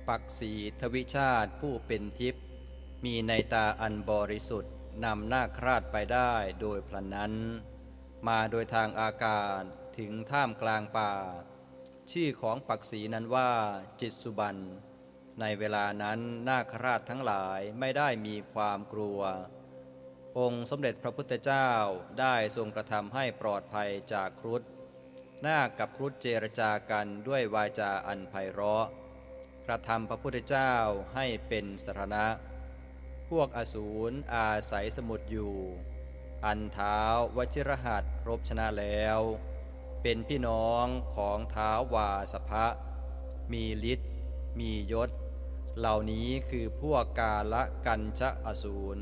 ปักษีทวิชาติผู้เป็นทิพย์มีในตาอันบริสุทธิ์นำหน้าคราดไปได้โดยพลันนั้นมาโดยทางอากาศถึงท่ามกลางป่าชื่อของปักษีนั้นว่าจิตสุบรรณในเวลานั้นนาคราชทั้งหลายไม่ได้มีความกลัวองค์สมเด็จพระพุทธเจ้าได้ทรงกระทำให้ปลอดภัยจากครุฑนาคกับครุฑเจรจากันด้วยวาจาอันไพเราะกระทำพระพุทธเจ้าให้เป็นสรณะพวกอสูรอาศัยสมุทรอยู่อันท้าววชิรหัสรบชนะแล้วเป็นพี่น้องของท้าววาสภะมีฤทธิ์มียศเหล่านี้คือพวกกาละกัญชอสูร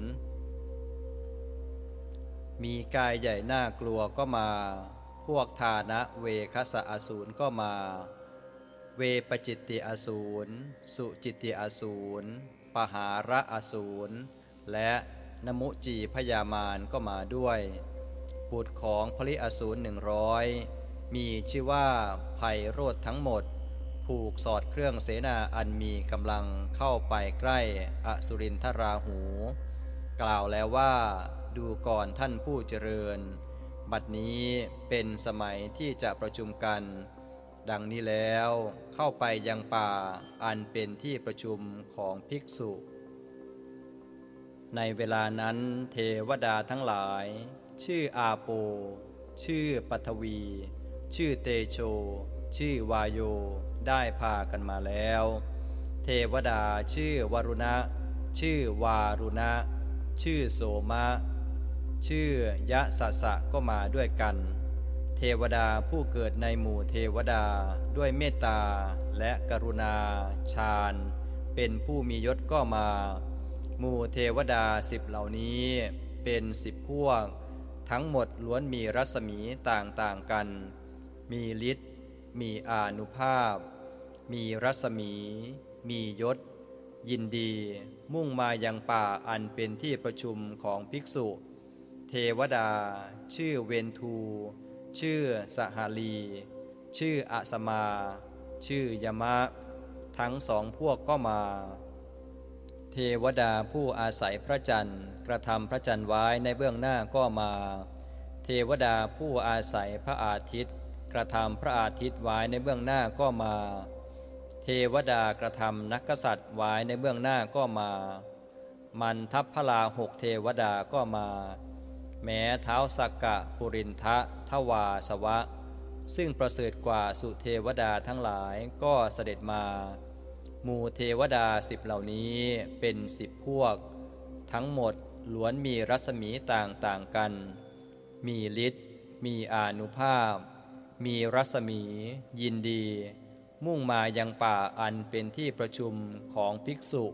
มีกายใหญ่น่ากลัวก็มาพวกทานะเวคสะอสูรก็มาเวปจิตติอสูรสุจิตติอสูรปหาระอสูรและนมุจีพยามารก็มาด้วยบุตรของพลิอสูร100มีชื่อว่าไพโรธทั้งหมดผูกสอดเครื่องเสนาอันมีกำลังเข้าไปใกล้อสุรินทราหูกล่าวแล้วว่าดูก่อนท่านผู้เจริญบัดนี้เป็นสมัยที่จะประชุมกันดังนี้แล้วเข้าไปยังป่าอันเป็นที่ประชุมของภิกษุในเวลานั้นเทวดาทั้งหลายชื่ออาโปชื่อปัทวีชื่อเตโชชื่อวาโยได้พากันมาแล้วเทวดาชื่อวรุณะชื่อวารุณะชื่อโสมะชื่อยะสะสะก็มาด้วยกันเทวดาผู้เกิดในหมู่เทวดาด้วยเมตตาและกรุณาฌานเป็นผู้มียศก็มาหมู่เทวดา10เหล่านี้เป็น10พวกทั้งหมดล้วนมีรัศมีต่างๆกันมีฤทธิ์มีอานุภาพมีรัศมีมียศยินดีมุ่งมายังป่าอันเป็นที่ประชุมของภิกษุเทวดาชื่อเวนทูชื่อสหาลีชื่ออัสมาชื่อยมะทั้งสองพวกก็มาเทวดาผู้อาศัยพระจันทร์กระทำพระจันทร์ไว้ในเบื้องหน้าก็มาเทวดาผู้อาศัยพระอาทิตย์กระทำพระอาทิตย์ไว้ในเบื้องหน้าก็มาเทวดากระทำนักกษัตริย์ไว้ในเบื้องหน้าก็มามันทัพพลา6เทวดาก็มาแม้เท้าสักกะปุรินทะทวาสวะซึ่งประเสริฐกว่าสุเทวดาทั้งหลายก็เสด็จมาหมู่เทวดา10เหล่านี้เป็น10พวกทั้งหมดล้วนมีรัศมีต่างๆกันมีฤทธิ์มีอานุภาพมีรัศมียินดีมุ่งมายังป่าอันเป็นที่ประชุมของภิกษุ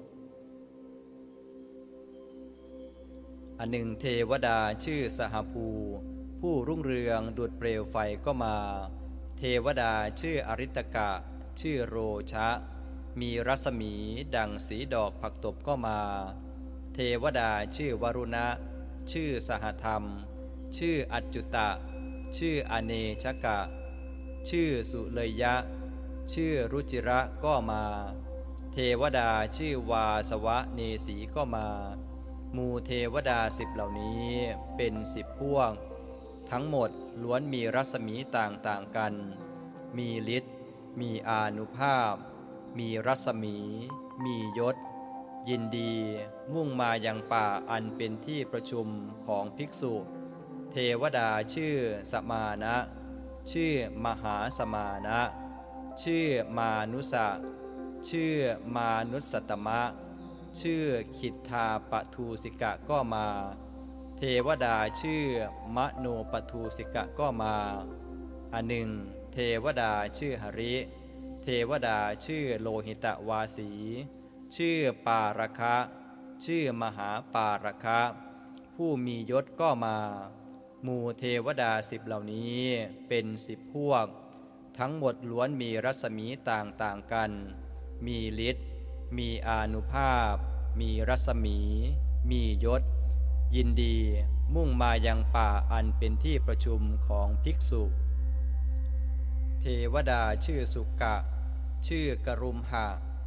อันหนึ่งเทวดาชื่อสหภูผู้รุ่งเรืองดุจเปลวไฟก็มาเทวดาชื่ออริตกะชื่อโรชะมีรัศมีดังสีดอกผักตบก็มาเทวดาชื่อวรุณะชื่อสหธรรมชื่ออัจจุตะชื่ออเนชกะชื่อสุเลยะชื่อรุจิระก็มาเทวดาชื่อวาสวะเนสีก็มาหมู่เทวดา10เหล่านี้เป็น10พวกทั้งหมดล้วนมีรัศมีต่างๆกันมีฤทธิ์มีอานุภาพมีรัศมีมียศยินดีมุ่งมายังป่าอันเป็นที่ประชุมของภิกษุเทวดาชื่อสมานะชื่อมหาสมานะชื่อมานุสะชื่อมานุสตมะชื่อขิทธาปทูสิกะก็มาเทวดาชื่อมโนปทูสิกะก็มาอันหนึ่งเทวดาชื่อหริเทวดาชื่อโลหิตวาสีชื่อปาระคะชื่อมหาปาระคะผู้มียศก็มาหมู่เทวดา10เหล่านี้เป็น10พวกทั้งหมดล้วนมีรัศมีต่างๆกันมีฤทธิ์มีอานุภาพมีรัศมีมียศยินดีมุ่งมายังป่าอันเป็นที่ประชุมของภิกษุเทวดาชื่อสุกะชื่อกรุมหะ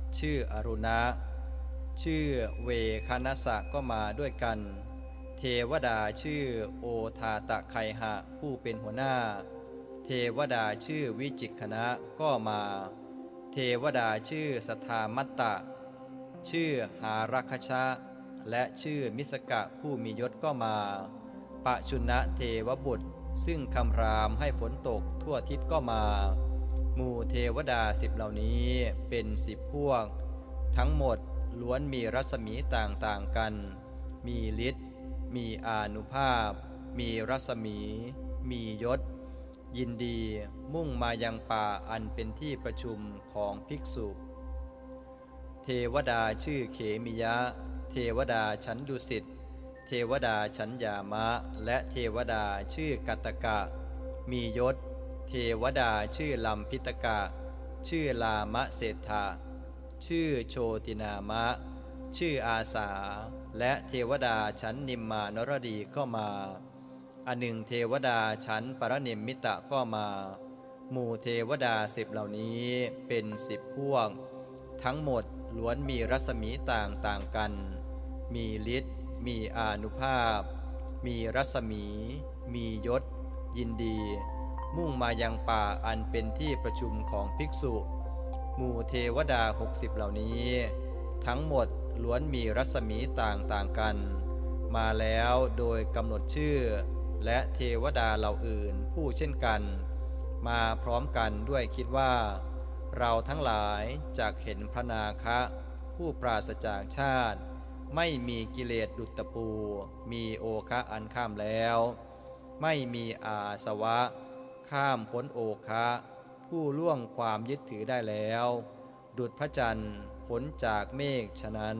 ชื่ออรุณะชื่อเวคณสะก็มาด้วยกัน เทวดาชื่อโอทาตะไคหะผู้เป็นหัวหน้าเทวดาชื่อวิจิกขณะก็มาเทวดาชื่อสทามัตตะชื่อหารัคชะและชื่อมิสกะผู้มียศก็มาปะชุนะเทวบุตรซึ่งคำรามให้ฝนตกทั่วทิศก็มาหมู่เทวดา10เหล่านี้เป็น10พวกทั้งหมดล้วนมีรัศมีต่างๆกันมีฤทธิ์มีอานุภาพมีรัศมีมียศยินดีมุ่งมายังป่าอันเป็นที่ประชุมของภิกษุเทวดาชื่อเขมิยะเทวดาชั้นดุสิตเทวดาชั้นยามะและเทวดาชื่อกัตตกะมียศเทวดาชื่อลัมพิตกะชื่อลามะเศรษฐาชื่อโชตินามะชื่ออาสาและเทวดาชั้นนิมมานรดีก็มาอันหนึ่งเทวดาชั้นปรนิมมิตะก็มาหมู่เทวดา10เหล่านี้เป็น10พวกทั้งหมดล้วนมีรัศมีต่างกันมีฤทธิ์มีอานุภาพมีรัศมีมียศยินดีมุ่งมายังป่าอันเป็นที่ประชุมของภิกษุหมู่เทวดา60เหล่านี้ทั้งหมดล้วนมีรัศมีต่างกันมาแล้วโดยกำหนดชื่อและเทวดาเหล่าอื่นผู้เช่นกันมาพร้อมกันด้วยคิดว่าเราทั้งหลายจักเห็นพระนาคะผู้ปราศจากชาติไม่มีกิเลสดุจตะปูมีโอคะอันข้ามแล้วไม่มีอาสวะข้ามพ้นโอคะผู้ล่วงความยึดถือได้แล้วดุจพระจันทร์พ้นจากเมฆฉะนั้น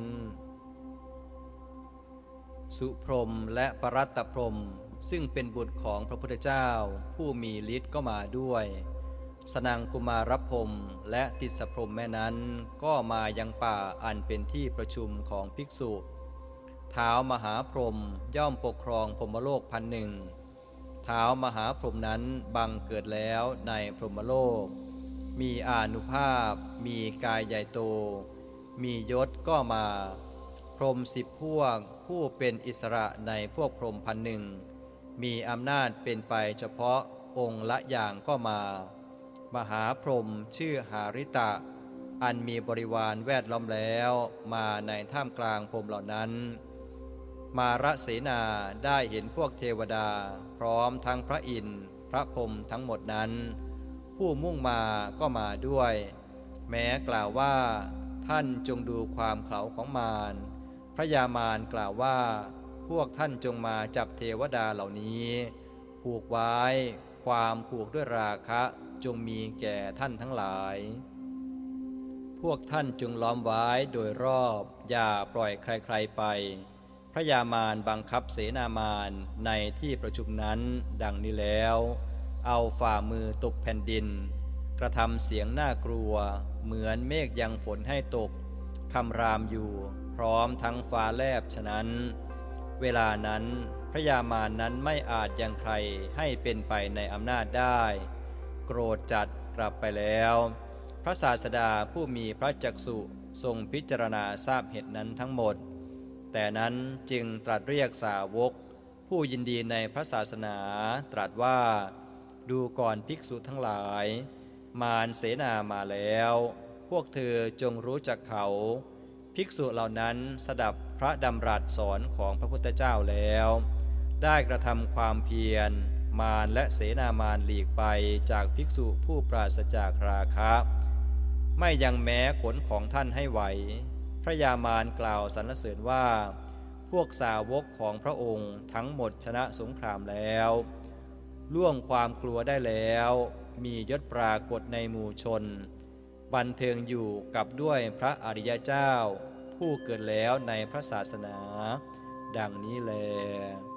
สุพรหมและปรัตตพรหมซึ่งเป็นบุตรของพระพุทธเจ้าผู้มีฤทธิ์ก็มาด้วยสนังกุมารพรหมและติสพรหมแม่นั้นก็มายังป่าอันเป็นที่ประชุมของภิกษุท้าวมหาพรหมย่อมปกครองพรหมโลก1,000ท้าวมหาพรหมนั้นบังเกิดแล้วในพรหมโลกมีอานุภาพมีกายใหญ่โตมียศก็มาพรหม10พวกผู้เป็นอิสระในพวกพรหม1,000มีอำนาจเป็นไปเฉพาะองค์ละอย่างก็มามหาพรหมชื่อหาริตะอันมีบริวารแวดล้อมแล้วมาในท่ามกลางพรหมเหล่านั้นมาระเสนาได้เห็นพวกเทวดาพร้อมทั้งพระอินทร์พระพรหมทั้งหมดนั้นผู้มุ่งมาก็มาด้วยแม้กล่าวว่าท่านจงดูความเขลาของมารพระยามารกล่าวว่าพวกท่านจงมาจับเทวดาเหล่านี้ผูกไว้ความผูกด้วยราคะจงมีแก่ท่านทั้งหลายพวกท่านจงล้อมไว้โดยรอบอย่าปล่อยใครๆไปพระยามารบังคับเสนามารในที่ประชุมนั้นดังนี้แล้วเอาฝ่ามือตบแผ่นดินกระทำเสียงน่ากลัวเหมือนเมฆยังฝนให้ตกคำรามอยู่พร้อมทั้งฟ้าแลบฉะนั้นเวลานั้นพระยามารนั้นไม่อาจยังใครให้เป็นไปในอำนาจได้โกรธจัดกลับไปแล้วพระศาสดาผู้มีพระจักษุทรงพิจารณาทราบเหตุนั้นทั้งหมดแต่นั้นจึงตรัสเรียกสาวกผู้ยินดีในพระศาสนาตรัสว่าดูก่อนภิกษุทั้งหลายมารเสนามาแล้วพวกเธอจงรู้จักเขาภิกษุเหล่านั้นสดับพระดำรัสสอนของพระพุทธเจ้าแล้วได้กระทำความเพียรมารและเสนามารหลีกไปจากภิกษุผู้ปราศจากราคะไม่ยังแม้ขนของท่านให้ไหวพระยามารกล่าวสรรเสริญว่าพวกสาวกของพระองค์ทั้งหมดชนะสงครามแล้วล่วงความกลัวได้แล้วมียศปรากฏในหมู่ชนบันเทิงอยู่กับด้วยพระอริยเจ้าผู้เกิดแล้วในพระศาสนาดังนี้แล